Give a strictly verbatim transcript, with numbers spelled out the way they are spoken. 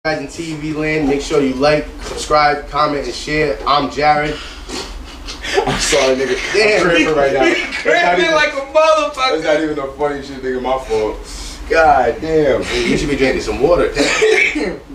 Guys in T V land, make sure you like, subscribe, comment, and share. I'm Jared. I'm sorry, nigga. Damn, I'm cramping right now. Cramping like a motherfucker. That's not even a funny shit, nigga. My fault. God damn. You should be drinking some water.